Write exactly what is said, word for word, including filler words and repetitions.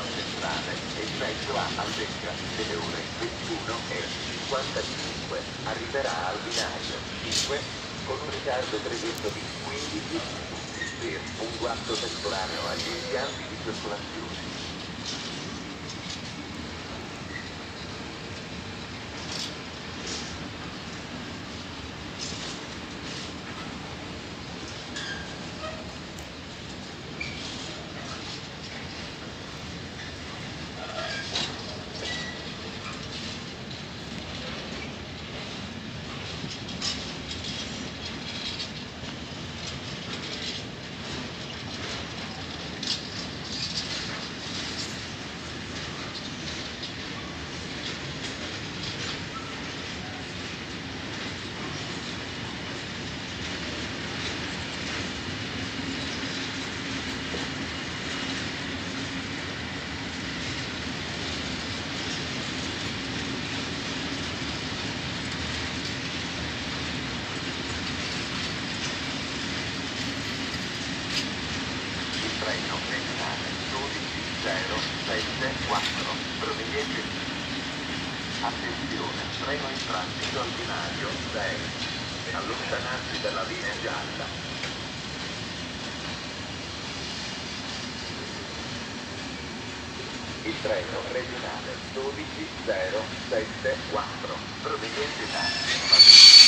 centrale e diretto a Albecca delle ore ventuno e cinquantacinque. Arriverà al binario cinque con un ritardo previsto di quindici minuti per un guasto temporaneo agli impianti di circolazione. Treno regionale dodici zero sette quattro, proveniente. Attenzione, treno in transito al binario sei, allontanarsi dalla linea gialla. Il treno regionale dodici zero sette quattro, proveniente da